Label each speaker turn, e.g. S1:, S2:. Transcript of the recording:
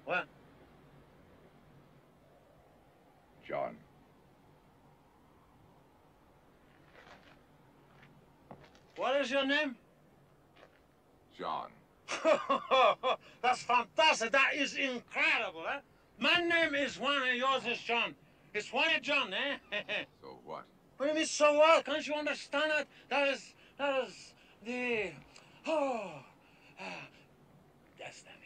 S1: What?
S2: John.
S1: What is your name?
S2: John.
S1: That's fantastic. That is incredible, eh? My name is Juan and yours is John. It's Juan and John, eh?
S2: So what?
S1: What do you mean, so what? Can't you understand it? That is the... Oh, destiny.